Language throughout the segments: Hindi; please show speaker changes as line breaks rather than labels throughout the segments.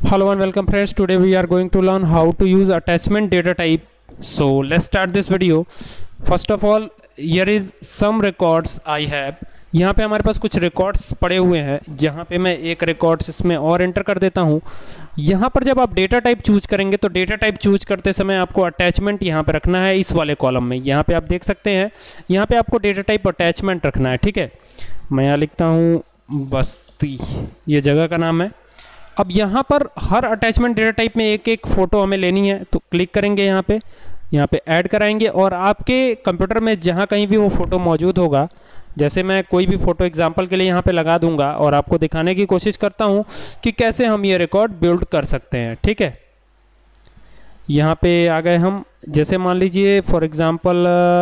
Hello and welcome friends. Today we are going to learn how to use attachment data type. So let's start this video. First of all, here is some records I have. यहाँ पे हमारे पास कुछ रिकॉर्ड्स पड़े हुए हैं, जहाँ पे मैं एक रिकॉर्ड्स इसमें और एंटर कर देता हूँ। यहाँ पर जब आप डेटा टाइप चूज करेंगे तो डेटा टाइप चूज करते समय आपको अटैचमेंट यहाँ पे रखना है इस वाले कॉलम में। यहाँ पे आप देख सकते हैं, यहाँ पे आपको डेटा टाइप अटैचमेंट रखना है। ठीक है, मैं यहाँ लिखता हूँ बस्ती, ये जगह का नाम है। अब यहाँ पर हर अटैचमेंट डेटा टाइप में एक एक फ़ोटो हमें लेनी है, तो क्लिक करेंगे यहाँ पे ऐड कराएंगे और आपके कंप्यूटर में जहाँ कहीं भी वो फ़ोटो मौजूद होगा, जैसे मैं कोई भी फ़ोटो एग्जांपल के लिए यहाँ पे लगा दूंगा और आपको दिखाने की कोशिश करता हूँ कि कैसे हम ये रिकॉर्ड बिल्ड कर सकते हैं। ठीक है, यहाँ पे आ गए हम। जैसे मान लीजिए फॉर एग्ज़ाम्पल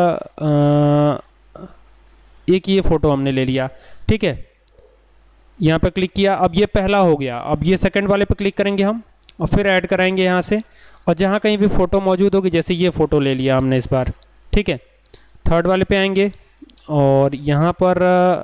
एक ये फ़ोटो हमने ले लिया। ठीक है, यहाँ पे क्लिक किया, अब ये पहला हो गया। अब ये सेकंड वाले पे क्लिक करेंगे हम और फिर ऐड कराएंगे यहाँ से, और जहाँ कहीं भी फ़ोटो मौजूद होगी, जैसे ये फ़ोटो ले लिया हमने इस बार। ठीक है, थर्ड वाले पे आएंगे और यहाँ पर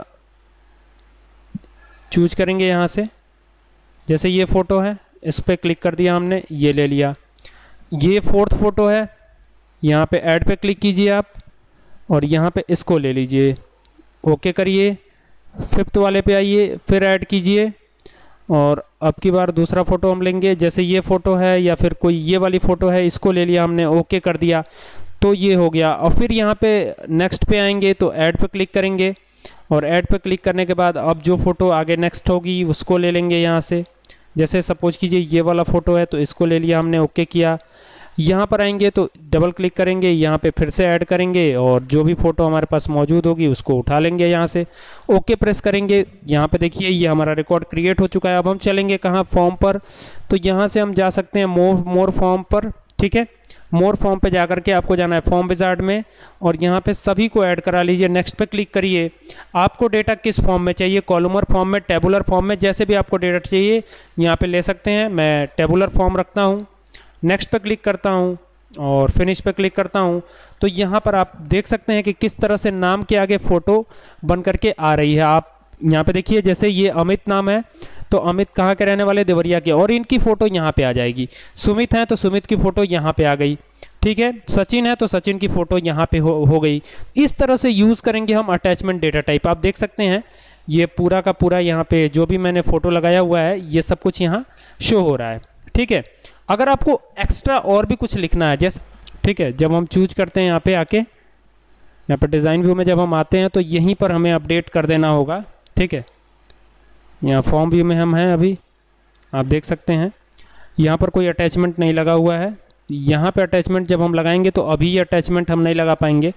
चूज करेंगे यहाँ से, जैसे ये फ़ोटो है इस पर क्लिक कर दिया हमने, ये ले लिया। ये फोर्थ फ़ोटो है, यहाँ पे ऐड पे क्लिक कीजिए आप और यहाँ पे इसको ले लीजिए, ओके करिए। फिफ्थ वाले पे आइए, फिर ऐड कीजिए और अब की बार दूसरा फ़ोटो हम लेंगे, जैसे ये फ़ोटो है या फिर कोई ये वाली फ़ोटो है, इसको ले लिया हमने, ओके कर दिया, तो ये हो गया। और फिर यहाँ पे नेक्स्ट पे आएंगे तो ऐड पे क्लिक करेंगे और ऐड पे क्लिक करने के बाद अब जो फ़ोटो आगे नेक्स्ट होगी उसको ले लेंगे यहाँ से। जैसे सपोज कीजिए ये वाला फ़ोटो है तो इसको ले लिया हमने, ओके किया। यहाँ पर आएंगे तो डबल क्लिक करेंगे, यहाँ पे फिर से ऐड करेंगे और जो भी फ़ोटो हमारे पास मौजूद होगी उसको उठा लेंगे यहाँ से, ओके प्रेस करेंगे। यहाँ पे देखिए ये हमारा रिकॉर्ड क्रिएट हो चुका है। अब हम चलेंगे कहाँ, फॉर्म पर, तो यहाँ से हम जा सकते हैं मोर फॉर्म पर। ठीक है, मोर फॉर्म पे जाकर के आपको जाना है फॉर्म विजार्ड में और यहाँ पे सभी को ऐड करा लीजिए। नेक्स्ट पे क्लिक करिए। आपको डेटा किस फॉर्म में चाहिए, कॉलमर फॉर्म में, टेबुलर फॉर्म में, जैसे भी आपको डेटा चाहिए यहाँ पे ले सकते हैं। मैं टेबुलर फॉर्म रखता हूँ। नेक्स्ट पे क्लिक करता हूँ और फिनिश पे क्लिक करता हूँ, तो यहाँ पर आप देख सकते हैं कि किस तरह से नाम के आगे फ़ोटो बन करके आ रही है। आप यहाँ पे देखिए, जैसे ये अमित नाम है तो अमित कहाँ के रहने वाले, देवरिया के, और इनकी फ़ोटो यहाँ पे आ जाएगी। सुमित है तो सुमित की फ़ोटो यहाँ पे आ गई। ठीक है, सचिन है तो सचिन की फ़ोटो यहाँ पे हो गई। इस तरह से यूज़ करेंगे हम अटैचमेंट डेटा टाइप। आप देख सकते हैं ये पूरा का पूरा यहाँ पे जो भी मैंने फ़ोटो लगाया हुआ है ये सब कुछ यहाँ शो हो रहा है। ठीक है, अगर आपको एक्स्ट्रा और भी कुछ लिखना है, जैसे ठीक है, जब हम चूज करते हैं यहाँ पे आके, यहाँ पे डिज़ाइन व्यू में जब हम आते हैं तो यहीं पर हमें अपडेट कर देना होगा। ठीक है, यहाँ फॉर्म व्यू में हम हैं अभी, आप देख सकते हैं यहाँ पर कोई अटैचमेंट नहीं लगा हुआ है। यहाँ पे अटैचमेंट जब हम लगाएंगे तो अभी ये अटैचमेंट हम नहीं लगा पाएंगे।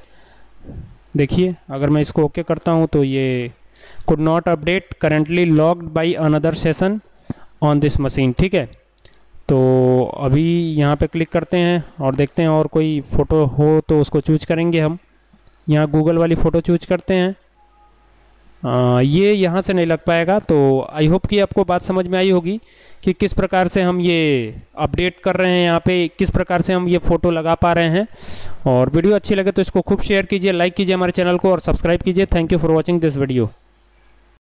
देखिए अगर मैं इसको ओके करता हूँ तो ये could not update currently logged by another session on this machine. ठीक है, तो अभी यहाँ पे क्लिक करते हैं और देखते हैं और कोई फ़ोटो हो तो उसको चूज करेंगे हम। यहाँ गूगल वाली फ़ोटो चूज करते हैं। ये यहाँ से नहीं लग पाएगा, तो आई होप कि आपको बात समझ में आई होगी कि किस प्रकार से हम ये अपडेट कर रहे हैं, यहाँ पे किस प्रकार से हम ये फ़ोटो लगा पा रहे हैं। और वीडियो अच्छी लगे तो इसको खूब शेयर कीजिए, लाइक कीजिए हमारे चैनल को और सब्सक्राइब कीजिए। Thank you for watching this video.